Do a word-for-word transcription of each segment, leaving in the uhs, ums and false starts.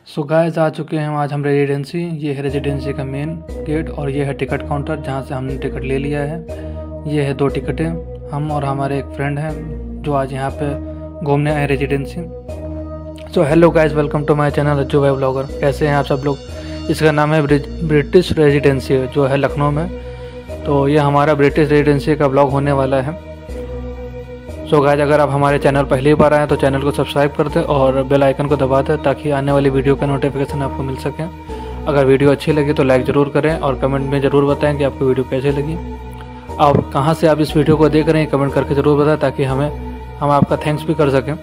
So guys आ चुके हैं आज हम रेजिडेंसी। ये है रेजिडेंसी का मेन गेट और ये है टिकट काउंटर जहाँ से हमने टिकट ले लिया है। ये है दो टिकटें, हम और हमारे एक फ्रेंड हैं जो आज यहाँ पे घूमने आए Residency. So hello guys, welcome to my channel Rajju भाई ब्लॉगर। कैसे हैं आप सब लोग। इसका नाम है ब्रिटिश रेजिडेंसी जो है लखनऊ में। तो ये हमारा ब्रिटिश रेजिडेंसी का ब्लॉग होने वाला है। सो गाइस, अगर आप हमारे चैनल पहली बार आए तो चैनल को सब्सक्राइब कर दें और बेल आइकन को दबा दें ताकि आने वाली वीडियो का नोटिफिकेशन आपको मिल सके। अगर वीडियो अच्छी लगी तो लाइक ज़रूर करें और कमेंट में ज़रूर बताएं कि आपको वीडियो कैसे लगी। आप कहाँ से आप इस वीडियो को देख रहे हैं कमेंट करके ज़रूर बताएं ताकि हमें हम आपका थैंक्स भी कर सकें।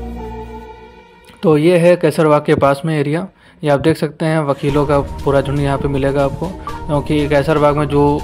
तो ये है कैसरबाग के पास में एरिया। ये आप देख सकते हैं वकीलों का पूरा झुंड यहाँ पे मिलेगा आपको, क्योंकि कैसरबाग में जो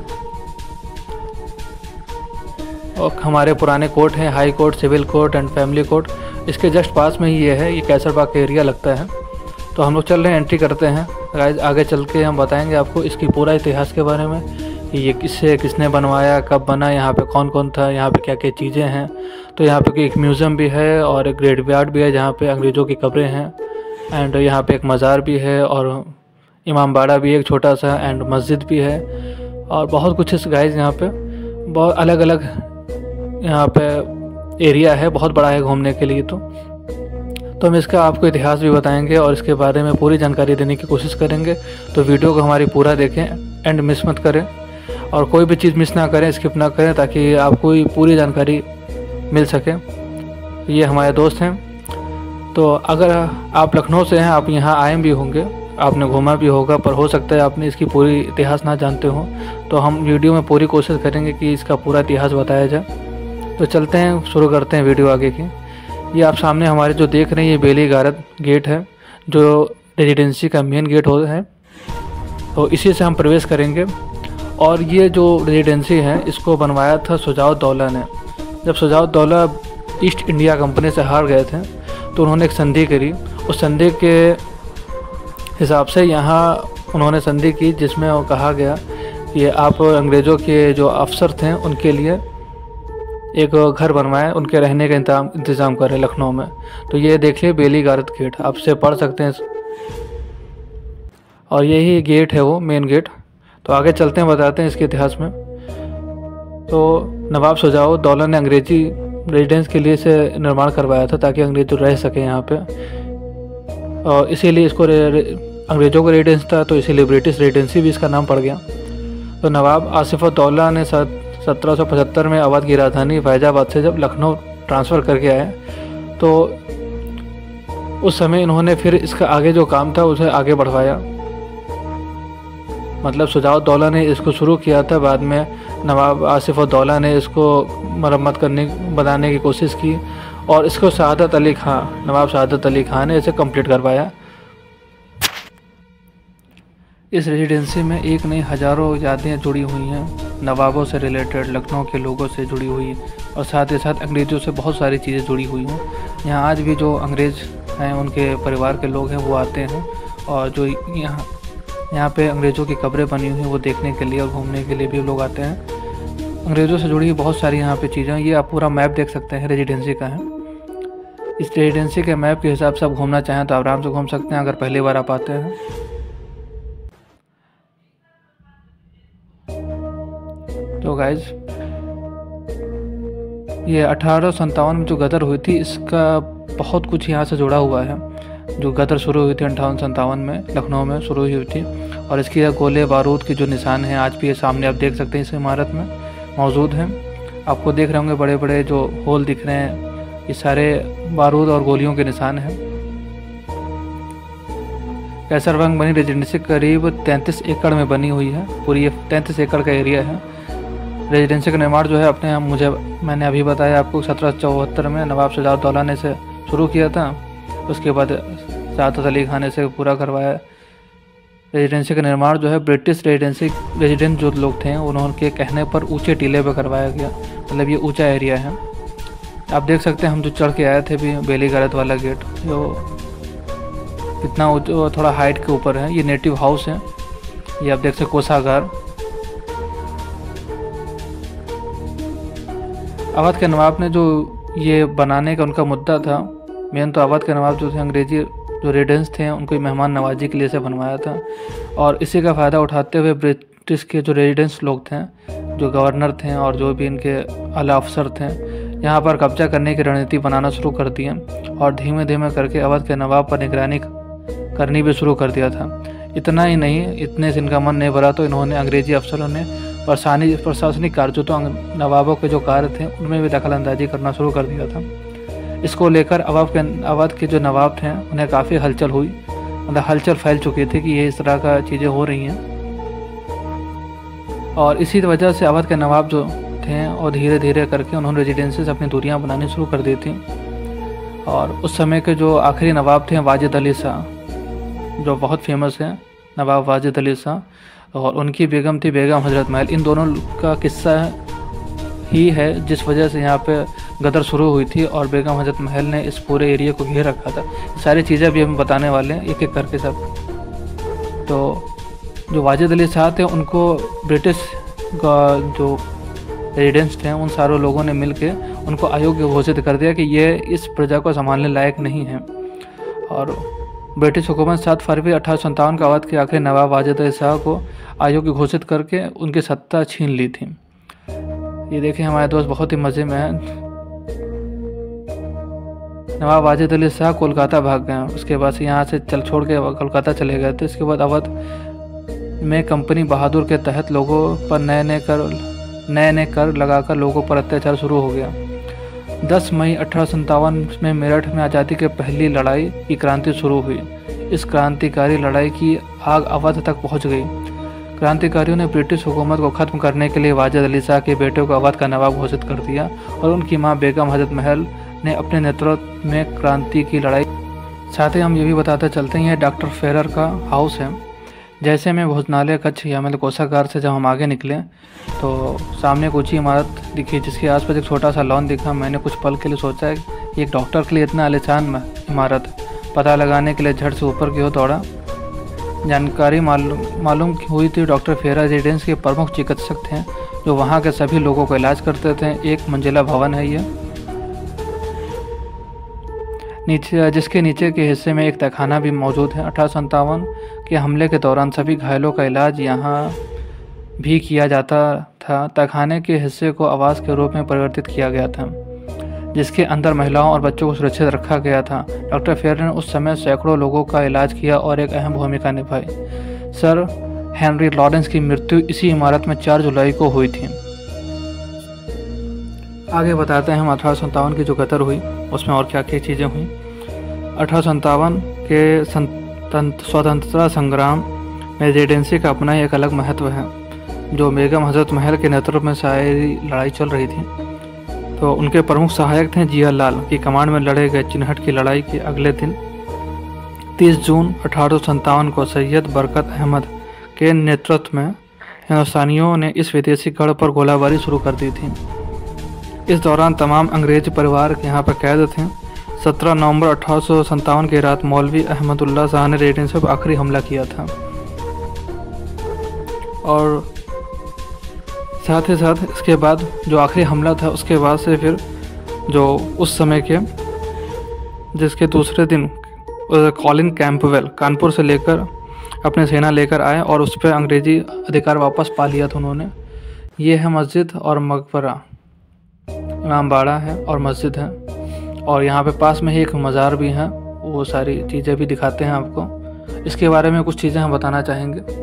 और हमारे पुराने कोर्ट हैं, high court, civil court and family court, इसके जस्ट पास में ही ये है। ये कैसरबाग का एरिया लगता है। तो हम लोग चल रहे हैं, एंट्री करते हैं। गाइस आगे चल के हम बताएंगे आपको इसकी पूरा इतिहास के बारे में कि ये किससे किसने बनवाया, कब बना, यहाँ पे कौन कौन था, यहाँ पे क्या क्या चीज़ें हैं। तो यहाँ पे एक म्यूज़ियम भी है और एक ग्रेवयार्ड भी है जहाँ पे अंग्रेज़ों की कब्रें हैं। एंड यहाँ पे एक मज़ार भी है और इमामबाड़ा भी एक छोटा सा, एंड मस्जिद भी है और बहुत कुछ है। गाइस यहाँ पे बहुत अलग अलग यहाँ पे एरिया है, बहुत बड़ा है घूमने के लिए। तो तो हम इसका आपको इतिहास भी बताएंगे और इसके बारे में पूरी जानकारी देने की कोशिश करेंगे। तो वीडियो को हमारी पूरा देखें, एंड मिस मत करें और कोई भी चीज़ मिस ना करें, स्किप ना करें ताकि आपको पूरी जानकारी मिल सके। ये हमारे दोस्त हैं। तो अगर आप लखनऊ से हैं, आप यहाँ आए भी होंगे, आपने घूमा भी होगा, पर हो सकता है आपने इसकी पूरी इतिहास ना जानते हो। तो हम वीडियो में पूरी कोशिश करेंगे कि इसका पूरा इतिहास बताया जाए। तो चलते हैं, शुरू करते हैं वीडियो आगे की। ये आप सामने हमारे जो देख रहे हैं ये बेली गारद गेट है जो रेजिडेंसी का मेन गेट हो है। तो इसी से हम प्रवेश करेंगे। और ये जो रेजिडेंसी है इसको बनवाया था शुजाउद्दौला ने। जब शुजाउद्दौला ईस्ट इंडिया कंपनी से हार गए थे तो उन्होंने एक संधि करी। उस संधि के हिसाब से यहाँ उन्होंने संधि की जिसमें वो कहा गया कि आप अंग्रेज़ों के जो अफसर थे उनके लिए एक घर बनवाएं, उनके रहने का इंतजाम इंतज़ाम करें लखनऊ में। तो ये देखिए बेली गारद गेट, आप से पढ़ सकते हैं। और यही गेट है वो मेन गेट। तो आगे चलते हैं, बताते हैं इसके इतिहास में। तो नवाब शुजाउद्दौला ने अंग्रेज़ी रेजिडेंस के लिए से निर्माण करवाया था ताकि अंग्रेज रह सकें यहाँ पे, और इसीलिए इसको अंग्रेज़ों का रेजिडेंस था तो इसीलिए ब्रिटिश रेजिडेंसी भी इसका नाम पड़ गया। तो नवाब आसिफउद्दौला ने साथ सत्रह सौ पचहत्तर में अवध की राजधानी फैजाबाद से जब लखनऊ ट्रांसफ़र करके आए तो उस समय इन्होंने फिर इसका आगे जो काम था उसे आगे बढ़वाया। मतलब शुजाउद्दौला ने इसको शुरू किया था, बाद में नवाब आसिफउद्दौला ने इसको मरम्मत करने बनाने की कोशिश की और इसको शहादत अली खां नवाब शहादत अली खां ने इसे कंप्लीट करवाया। इस रेजिडेंसी में एक नहीं हज़ारों यादें जुड़ी हुई हैं, नवाबों से रिलेटेड, लखनऊ के लोगों से जुड़ी हुई और साथ ही साथ अंग्रेज़ों से बहुत सारी चीज़ें जुड़ी हुई हैं। यहाँ आज भी जो अंग्रेज़ हैं उनके परिवार के लोग हैं वो आते हैं और जो यहाँ यहाँ पे अंग्रेज़ों की कब्रें बनी हुई हैं वो देखने के लिए और घूमने के लिए भी लोग आते हैं। अंग्रेज़ों से जुड़ी बहुत सारी यहाँ पे चीज़ें। ये आप पूरा मैप देख सकते हैं, रेजिडेंसी का है। इस रेजिडेंसी के मैप के हिसाब से आप घूमना चाहें तो आराम से घूम सकते हैं अगर पहली बार आप आते हैं। तो गाइज ये अठारह सौ सत्तावन में जो गदर हुई थी इसका बहुत कुछ यहाँ से जुड़ा हुआ है। जो गदर शुरू हुई थी अठारह सौ सत्तावन में लखनऊ में शुरू हुई थी और इसकी गोले बारूद के जो निशान हैं आज भी ये सामने आप देख सकते हैं इस इमारत में मौजूद हैं। आपको देख रहे होंगे बड़े बड़े जो होल दिख रहे हैं, ये सारे बारूद और गोलियों के निशान हैं। कैसरबाग बनी रेजिडेंसी करीब तैंतीस एकड़ में बनी हुई है। पूरी ये तैंतीस एकड़ का एरिया है। रेजिडेंसी का निर्माण जो है अपने मुझे मैंने अभी बताया आपको सत्रह सौ चौहत्तर में नवाब शुजाउद्दौला ने इसे शुरू किया था। उसके बाद शहादत अली खान ने इसे पूरा करवाया। रेजिडेंसी का निर्माण जो है ब्रिटिश रेजिडेंसी रेजिडेंट जो लोग थे उन्होंने कहने पर ऊंचे टीले पर करवाया गया। मतलब ये ऊंचा एरिया है। आप देख सकते हैं हम जो चढ़ के आए थे भी बेली गारद वाला गेट जो कितना थोड़ा हाइट के ऊपर है। ये नेटिव हाउस है, ये आप देख सकते कोषागार। अवध के नवाब ने जो ये बनाने का उनका मुद्दा था, मेन तो अवध के नवाब जो थे अंग्रेजी जो रेजिडेंट्स थे उनको मेहमान नवाजी के लिए से बनवाया था। और इसी का फ़ायदा उठाते हुए ब्रिटिश के जो रेजिडेंट्स लोग थे, जो गवर्नर थे और जो भी इनके आला अफसर थे, यहाँ पर कब्जा करने की रणनीति बनाना शुरू कर दी और धीमे धीमे करके अवध के नवाब पर निगरानी करनी भी शुरू कर दिया था। इतना ही नहीं, इतने से इनका मन नहीं भरा तो इन्होंने अंग्रेजी अफसरों ने प्रशासनिक प्रशासनिक कार्य जो तो नवाबों के जो कार्य थे उनमें भी दखल अंदाजी करना शुरू कर दिया था। इसको लेकर अवध के अवध के जो नवाब थे उन्हें काफ़ी हलचल हुई, मतलब हलचल फैल चुकी थी कि ये इस तरह का चीज़ें हो रही हैं। और इसी वजह से अवध के नवाब जो थे और धीरे धीरे करके उन्होंने रेजिडेंसी से अपनी दूरियां बनानी शुरू कर दी थी। और उस समय के जो आखिरी नवाब थे वाजिद अली शाह, जो बहुत फेमस हैं, नवाब वाजिद अली शाह, और उनकी बेगम थी बेगम हजरत महल। इन दोनों का किस्सा ही है जिस वजह से यहाँ पे गदर शुरू हुई थी और बेगम हजरत महल ने इस पूरे एरिया को घेर रखा था। सारी चीज़ें भी हम बताने वाले हैं एक एक करके सब। तो जो वाजिद अली शाह थे उनको ब्रिटिश का जो रेजिडेंट्स थे उन सारों लोगों ने मिल के उनको अयोग्य घोषित कर दिया कि ये इस प्रजा को संभालने लायक नहीं है। और ब्रिटिश हुकूमत सात फरवरी अठारह सौ सत्तावन का अवध के आखिरी नवाब वाजिद अली शाह को अयोग्य घोषित करके उनकी सत्ता छीन ली थी। ये देखिए हमारे दोस्त बहुत ही मज़े में हैं। नवाब वाजिद अली शाह कोलकाता भाग गए, उसके बाद से यहाँ से चल छोड़ के कोलकाता चले गए थे। इसके बाद अवध में कंपनी बहादुर के तहत लोगों पर नए नए कर नए नए कर लगाकर लोगों पर अत्याचार शुरू हो गया। दस मई अठारह सौ सत्तावन में मेरठ में आज़ादी की पहली लड़ाई की क्रांति शुरू हुई। इस क्रांतिकारी लड़ाई की आग अवध तक पहुंच गई। क्रांतिकारियों ने ब्रिटिश हुकूमत को ख़त्म करने के लिए वाजिद अली शाह के बेटे को अवध का नवाब घोषित कर दिया और उनकी मां बेगम हजरत महल ने अपने नेतृत्व में क्रांति की लड़ाई। साथ ही हम ये भी बताते चलते हैं, डॉक्टर फेरर का हाउस है। जैसे में भोजनालय कच्छ या मतलब कोषागार से जब हम आगे निकले तो सामने एक ऊँची इमारत दिखी जिसके आसपास एक छोटा सा लॉन दिखा। मैंने कुछ पल के लिए सोचा है कि एक डॉक्टर के लिए इतना आलीशान इमारत, पता लगाने के लिए झट से ऊपर की ओर दौड़ा। जानकारी मालूम मालूम हुई थी डॉक्टर फेरर रेजिडेंस के प्रमुख चिकित्सक थे जो वहाँ के सभी लोगों को इलाज करते थे। एक मंजिला भवन है ये, नीचे जिसके नीचे के हिस्से में एक तहखाना भी मौजूद है। अठारह सौ सत्तावन के हमले के दौरान सभी घायलों का इलाज यहाँ भी किया जाता था। तहखाने के हिस्से को आवास के रूप में परिवर्तित किया गया था जिसके अंदर महिलाओं और बच्चों को सुरक्षित रखा गया था। डॉक्टर फेरर ने उस समय सैकड़ों लोगों का इलाज किया और एक अहम भूमिका निभाई। सर हेनरी लॉरेंस की मृत्यु इसी इमारत में चार जुलाई को हुई थी। आगे बताते हैं हम अठारह सौ सत्तावन की जो गदर हुई उसमें और क्या क्या चीज़ें हुई। अठारह सौ सत्तावन के स्वतंत्रता संग्राम में रेजिडेंसी का अपना ही एक अलग महत्व है। जो बेगम हजरत महल के नेतृत्व में सारी लड़ाई चल रही थी तो उनके प्रमुख सहायक थे जिया लाल की कमांड में लड़े गए चिन्हट की लड़ाई के अगले दिन तीस जून अठारह सौ सत्तावन को सैयद बरकत अहमद के नेतृत्व में हिंदुस्तानियों ने इस विदेशी गढ़ पर गोलाबारी शुरू कर दी थी। इस दौरान तमाम अंग्रेज परिवार यहाँ पर कैद थे। सत्रह नवंबर अठारह सौ सत्तावन की रात मौलवी अहमदुल्ला शाह ने रेजिडेंसी पर आखिरी हमला किया था। और साथ ही साथ इसके बाद जो आखिरी हमला था उसके बाद से फिर जो उस समय के जिसके दूसरे दिन कॉलिन कैंपवेल कानपुर से लेकर अपने सेना लेकर आए और उस पर अंग्रेजी अधिकार वापस पा लिया था उन्होंने। ये है मस्जिद और मकबरा, इमामबाड़ा है और मस्जिद है और यहाँ पे पास में ही एक मज़ार भी है। वो सारी चीज़ें भी दिखाते हैं आपको। इसके बारे में कुछ चीज़ें हम बताना चाहेंगे।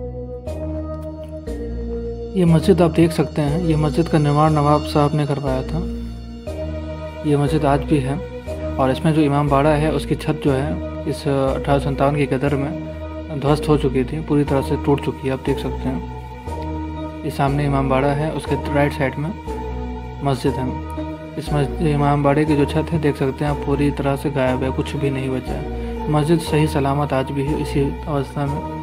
ये मस्जिद आप देख सकते हैं, ये मस्जिद का निर्माण नवाब साहब ने करवाया था। ये मस्जिद आज भी है और इसमें जो इमामबाड़ा है उसकी छत जो है इस अठारह सौ सत्तावन की गदर में ध्वस्त हो चुकी थी, पूरी तरह से टूट चुकी है, आप देख सकते हैं। ये सामने इमामबाड़ा है, उसके राइट साइड में मस्जिद है। इस मस्जिद इमामबाड़े की जो छत है देख सकते हैं आप, पूरी तरह से गायब है, कुछ भी नहीं बचा है। मस्जिद सही सलामत आज भी है इसी अवस्था में।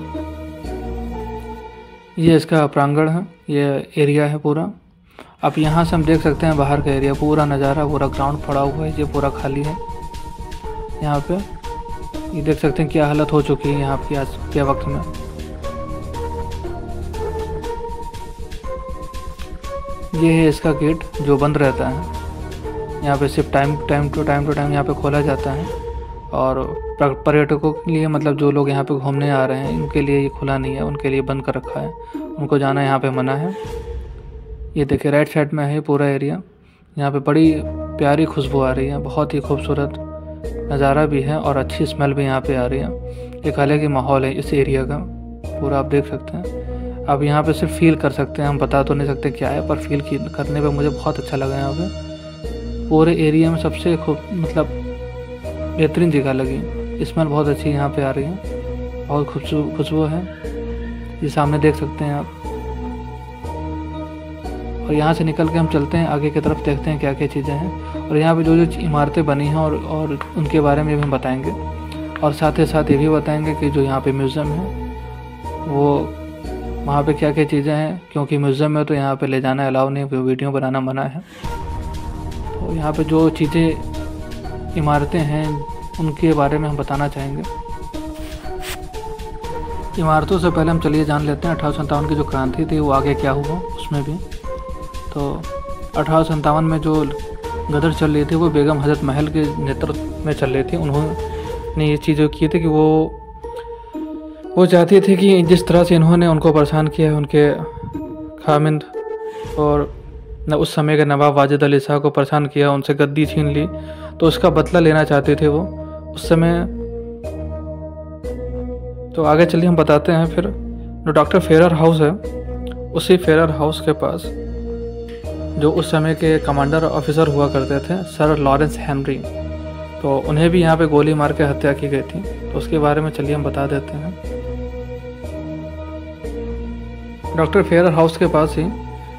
ये इसका प्रांगण है, ये एरिया है पूरा। अब यहाँ से हम देख सकते हैं बाहर का एरिया, पूरा नज़ारा, पूरा ग्राउंड पड़ा हुआ है, ये पूरा खाली है। यहाँ पे ये देख सकते हैं क्या हालत हो चुकी है यहाँ की आज के वक्त में। ये है इसका गेट जो बंद रहता है। यहाँ पे सिर्फ time time to time to time यहाँ पे खोला जाता है और पर्यटकों के लिए, मतलब जो लोग यहाँ पे घूमने आ रहे हैं उनके लिए ये खुला नहीं है, उनके लिए बंद कर रखा है, उनको जाना यहाँ पे मना है। ये देखिए राइट साइड में है पूरा एरिया। यहाँ पे बड़ी प्यारी खुशबू आ रही है, बहुत ही खूबसूरत नज़ारा भी है और अच्छी स्मेल भी यहाँ पे आ रही है। एक अलग ही माहौल है इस एरिया का पूरा, आप देख सकते हैं। आप यहाँ पे सिर्फ फील कर सकते हैं, हम बता तो नहीं सकते क्या है, पर फील करने पे मुझे बहुत अच्छा लगा। यहाँ पे पूरे एरिया में सबसे खूब मतलब बेहतरीन जगह लगी, स्मेल बहुत अच्छी यहाँ पे आ रही है, बहुत खुशबू खुशबू है। ये सामने देख सकते हैं आप। और यहाँ से निकल के हम चलते हैं आगे की तरफ, देखते हैं क्या क्या चीज़ें हैं और यहाँ पे जो जो इमारतें बनी हैं और और उनके बारे में भी हम बताएंगे। और साथ ही साथ ये भी बताएंगे कि जो यहाँ पे म्यूज़ियम है वो वहाँ पे क्या क्या चीज़ें हैं, क्योंकि म्यूज़ियम में तो यहाँ पे ले जाना अलाउ नहीं, वीडियो बनाना मना है। तो यहाँ पे जो चीज़ें इमारतें हैं उनके बारे में हम बताना चाहेंगे। इमारतों से पहले हम चलिए जान लेते हैं अठारह सौ सत्तावन की जो क्रांति थी वो आगे क्या हुआ उसमें भी। तो अठारह सौ सत्तावन में जो गदर चल रही थी वो बेगम हजरत महल के नेतृत्व में चल रही थी। उन्होंने ये चीज़ की थी कि वो वो चाहती थी कि जिस तरह से इन्होंने उनको परेशान किया है, उनके खामिंद और न उस समय के नवाब वाजिद अली शाह को परेशान किया, उनसे गद्दी छीन ली, तो उसका बदला लेना चाहते थे वो उस समय। तो आगे चलिए हम बताते हैं। फिर जो डॉक्टर फेरर हाउस है, उसी फेरर हाउस के पास जो उस समय के कमांडर ऑफिसर हुआ करते थे सर लॉरेंस हेनरी, तो उन्हें भी यहाँ पे गोली मार के हत्या की गई थी। तो उसके बारे में चलिए हम बता देते हैं। डॉक्टर फेरर हाउस के पास ही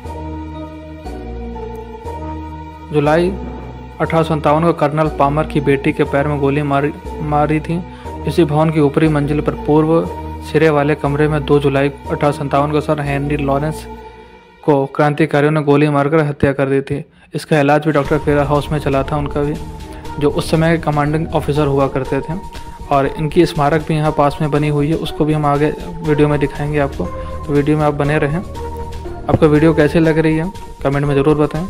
जुलाई अठारह सौ सत्तावन को कर्नल पामर की बेटी के पैर में गोली मारी मारी थी। इसी भवन की ऊपरी मंजिल पर पूर्व सिरे वाले कमरे में दो जुलाई अठारह सौ सत्तावन को सर हेनरी लॉरेंस को क्रांतिकारियों ने गोली मारकर हत्या कर दी थी। इसका इलाज भी डॉक्टर फेरर हाउस में चला था उनका भी, जो उस समय के कमांडिंग ऑफिसर हुआ करते थे। और इनकी स्मारक भी यहाँ पास में बनी हुई है, उसको भी हम आगे वीडियो में दिखाएंगे आपको। तो वीडियो में आप बने रहें। आपको वीडियो कैसी लग रही है कमेंट में ज़रूर बताएं।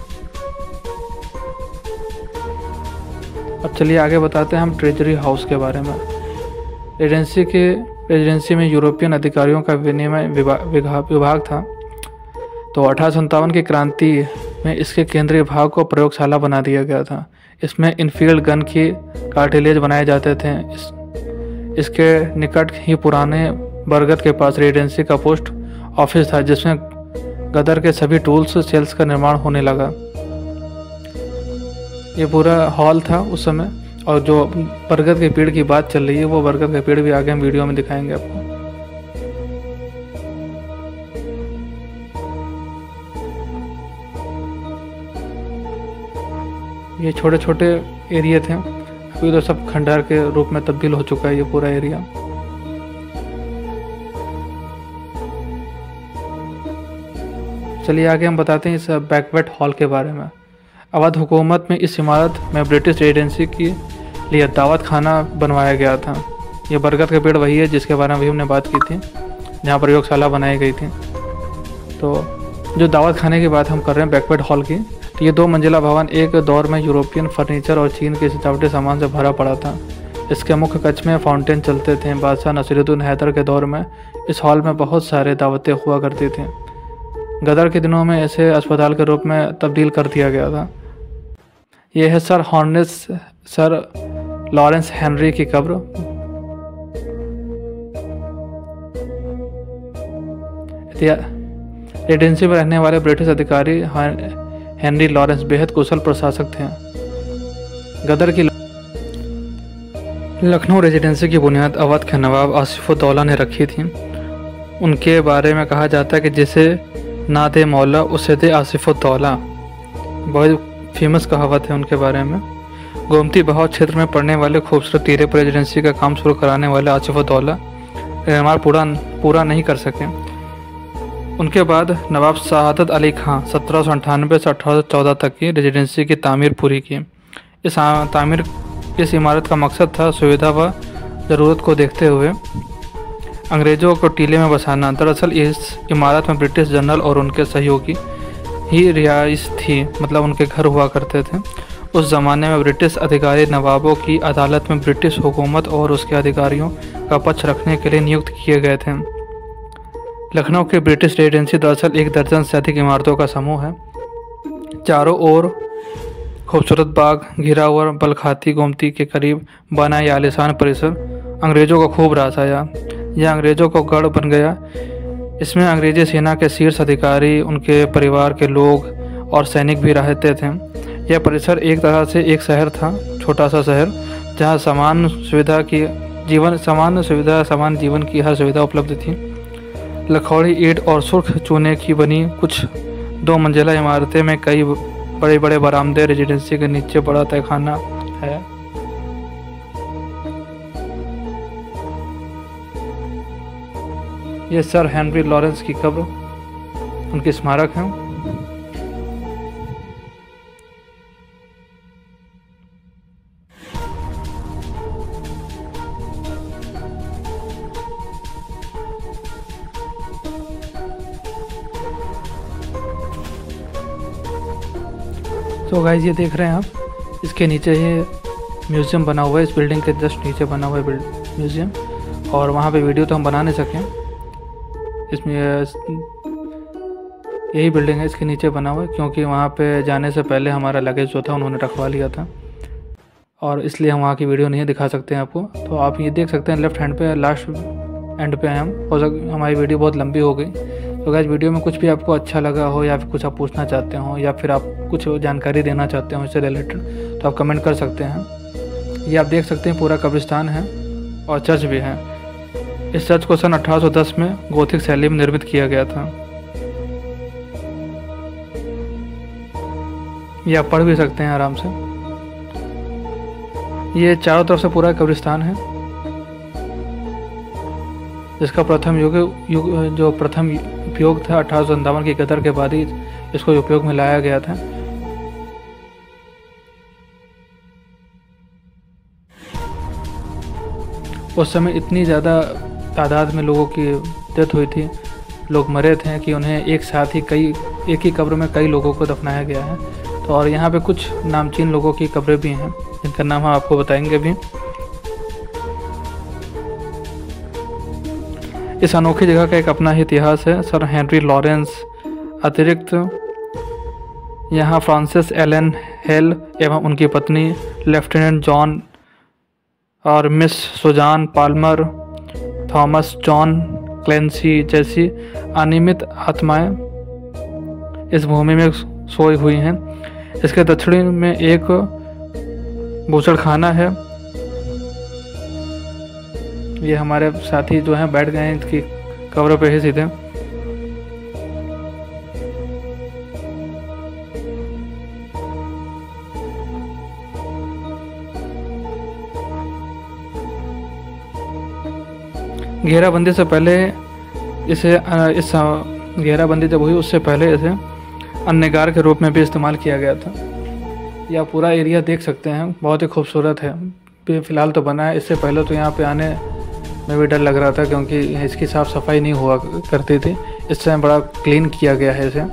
अब चलिए आगे बताते हैं हम ट्रेजरी हाउस के बारे में। रेजेंसी के रेजिडेंसी में यूरोपियन अधिकारियों का विनिमय विभाग था। तो अठारह सौ सत्तावन की क्रांति में इसके केंद्रीय भाग को प्रयोगशाला बना दिया गया था। इसमें इनफील्ड गन की कार्टिलेज बनाए जाते थे। इस, इसके निकट ही पुराने बरगद के पास रेजिडेंसी का पोस्ट ऑफिस था, जिसमें गदर के सभी टूल्स सेल्स का निर्माण होने लगा। ये पूरा हॉल था उस समय। और जो बरगद के पेड़ की बात चल रही है, वो बरगद का पेड़ भी आगे हम वीडियो में दिखाएंगे आपको। ये छोटे छोटे एरिया थे, अभी तो सब खंडहर के रूप में तब्दील हो चुका है ये पूरा एरिया। चलिए आगे हम बताते हैं इस बैकवेट हॉल के बारे में। अवध हुकूमत में इस इमारत में ब्रिटिश रेजिडेंसी के लिए दावत खाना बनवाया गया था। ये बरगद का पेड़ वही है जिसके बारे में भी हमने बात की थी, जहाँ प्रयोगशाला बनाई गई थी। तो जो दावत खाने की बात हम कर रहे हैं बैकवेट हॉल की, तो ये दो मंजिला भवन एक दौर में यूरोपियन फर्नीचर और चीन के सजावटी सामान से भरा पड़ा था। इसके मुख्य कक्ष में फाउंटेन चलते थे। बादशाह नसीरुद्दीन हैदर के दौर में इस हॉल में बहुत सारे दावतें हुआ करती थी। गदर के दिनों में इसे अस्पताल के रूप में तब्दील कर दिया गया था। यह है सर हॉर्नेस सर लॉरेंस हेनरी की कब्र। रेजिडेंसी में रहने वाले ब्रिटिश अधिकारी हेनरी लॉरेंस बेहद कुशल प्रशासक थे। गदर की लखनऊ रेजिडेंसी की बुनियाद अवध के नवाब आसिफुद्दौला ने रखी थी। उनके बारे में कहा जाता है कि जिसे ना दे मौला उसे दे आसिफुद्दौला, बहुत फेमस कहावत है उनके बारे में। गोमती बहाव क्षेत्र में पड़ने वाले खूबसूरत तीरे पर रेजिडेंसी का काम शुरू कराने वाले आसिफुद्दौला निर्माण पूरा पूरा नहीं कर सके। उनके बाद नवाब शहादत अली खां सत्रह सौ अंठानवे से अठारह सौ चौदह तक की रेजिडेंसी की तामीर पूरी की। इस तामीर इस इमारत का मकसद था सुविधा व ज़रूरत को देखते हुए अंग्रेज़ों को टीले में बसाना। दरअसल इस इमारत में ब्रिटिश जनरल और उनके सहयोगी ही रिहाइश थी, मतलब उनके घर हुआ करते थे। उस ज़माने में ब्रिटिश अधिकारी नवाबों की अदालत में ब्रिटिश हुकूमत और उसके अधिकारियों का पक्ष रखने के लिए नियुक्त किए गए थे। लखनऊ की ब्रिटिश रेजिडेंसी दरअसल एक दर्जन से अधिक इमारतों का समूह है। चारों ओर खूबसूरत बाग घिरा हुआ बलखाती गोमती के करीब बना यह आलीशान परिसर अंग्रेज़ों को खूब रास आया। यह अंग्रेज़ों को गढ़ बन गया। इसमें अंग्रेजी सेना के शीर्ष अधिकारी, उनके परिवार के लोग और सैनिक भी रहते थे। यह परिसर एक तरह से एक शहर था, छोटा सा शहर, जहाँ समान सुविधा की जीवन समान सुविधा समान जीवन की हर सुविधा उपलब्ध थी। लखौड़ी ईंट और सुर्ख चूने की बनी कुछ दो मंजिला इमारतें में कई बड़े बड़े बरामदे, रेजिडेंसी के नीचे बड़ा तहखाना है। ये सर हेनरी लॉरेंस की कब्र, उनकी स्मारक है। तो गाइस ये देख रहे हैं आप, इसके नीचे ही म्यूज़ियम बना हुआ है। इस बिल्डिंग के जस्ट नीचे बना हुआ है म्यूज़ियम, और वहाँ पे वीडियो तो हम बना नहीं सकें। इसमें यही बिल्डिंग है, इसके नीचे बना हुआ है, क्योंकि वहाँ पे जाने से पहले हमारा लगेज जो था उन्होंने रखवा लिया था, और इसलिए हम वहाँ की वीडियो नहीं दिखा सकते हैं आपको। तो आप ये देख सकते हैं लेफ्ट हैंड पे, लास्ट एंड पे हैं हम। हो सक हमारी वीडियो बहुत लंबी हो गई। तो गाइस वीडियो में कुछ भी आपको अच्छा लगा हो, या फिर कुछ आप पूछना चाहते हो, या फिर आप कुछ जानकारी देना चाहते हो इससे रिलेटेड, तो आप कमेंट कर सकते हैं। ये आप देख सकते हैं पूरा कब्रिस्तान है और चर्च भी है। इस चर्च को सन अठारह सौ दस में गोथिक शैली में निर्मित किया गया था। ये आप पढ़ भी सकते हैं आराम से। ये चारों तरफ से पूरा कब्रिस्तान है, जिसका प्रथम युग युग जो प्रथम उपयोग था अठारह सौ अंठावन की गदर के बाद ही इसको उपयोग में लाया गया था। उस समय इतनी ज़्यादा तादाद में लोगों की डेथ हुई थी, लोग मरे थे, कि उन्हें एक साथ ही कई एक ही कब्र में कई लोगों को दफनाया गया है। तो और यहाँ पे कुछ नामचीन लोगों की कब्रें भी हैं, जिनका नाम हम आपको बताएंगे भी। इस अनोखी जगह का एक अपना ही इतिहास है। सर हेनरी लॉरेंस अतिरिक्त यहाँ फ्रांसिस एलन हेल एवं उनकी पत्नी लेफ्टिनेंट जॉन और miss Susan Palmer, Thomas John Clancy जैसी अनियमित आत्माएं इस भूमि में सोई हुई हैं। इसके दक्षिण में एक बूचड़खाना है। ये हमारे साथी जो हैं बैठ गए हैं इसकी कब्र पे ही सीधे। घेराबंदी से पहले इसे इस घेराबंदी जब हुई उससे पहले इसे अन्नगार के रूप में भी इस्तेमाल किया गया था। यह पूरा एरिया देख सकते हैं, बहुत ही खूबसूरत है। फ़िलहाल तो बना है, इससे पहले तो यहाँ पे आने में भी डर लग रहा था, क्योंकि इसकी साफ़ सफाई नहीं हुआ करती थी। इस समय बड़ा क्लीन किया गया है इसे।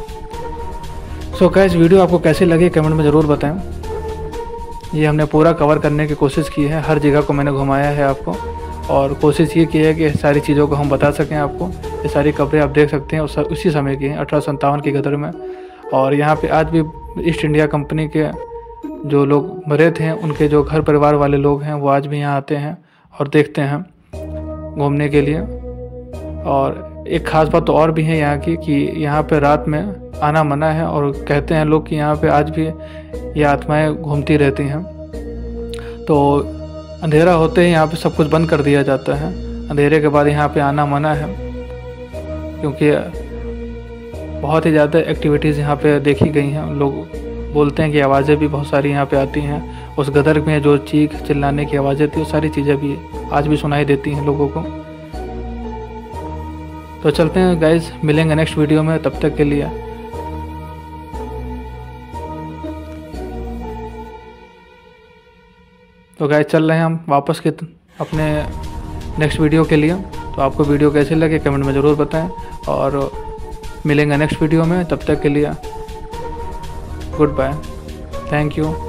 सो गाइस वीडियो आपको कैसी लगी कमेंट में ज़रूर बताएं। ये हमने पूरा कवर करने की कोशिश की है, हर जगह को मैंने घुमाया है आपको, और कोशिश ये की है कि सारी चीज़ों को हम बता सकें आपको। ये सारी कब्रें आप देख सकते हैं उस उसी समय की हैं, अठारह सौ सत्तावन की गदर में। और यहाँ पे आज भी ईस्ट इंडिया कंपनी के जो लोग मरे थे, उनके जो घर परिवार वाले लोग हैं, वो आज भी यहाँ आते हैं और देखते हैं घूमने के लिए। और एक ख़ास बात तो और भी है यहाँ की, कि यहाँ पे रात में आना मना है, और कहते हैं लोग कि यहाँ पे आज भी ये आत्माएं घूमती रहती हैं। तो अंधेरा होते ही यहाँ पे सब कुछ बंद कर दिया जाता है। अंधेरे के बाद यहाँ पे आना मना है, क्योंकि बहुत ही ज़्यादा एक्टिविटीज़ यहाँ पे देखी गई हैं। लोग बोलते हैं कि आवाज़ें भी बहुत सारी यहाँ पे आती हैं। उस गदर में जो चीख चिल्लाने की आवाज़ें थी, वो सारी चीज़ें भी आज भी सुनाई देती हैं लोगों को। तो चलते हैं गाइस, मिलेंगे नेक्स्ट वीडियो में, तब तक के लिए तो गाइस चल रहे हैं हम वापस के अपने नेक्स्ट वीडियो के लिए। तो आपको वीडियो कैसे लगे कमेंट में ज़रूर बताएं, और मिलेंगे नेक्स्ट वीडियो में, तब तक के लिए गुड बाय। Thank you.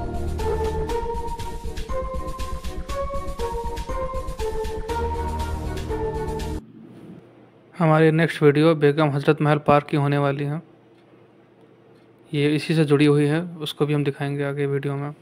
हमारी next video Begum Hazrat Mahal park की होने वाली है, ये इसी से जुड़ी हुई है, उसको भी हम दिखाएंगे आगे वीडियो में।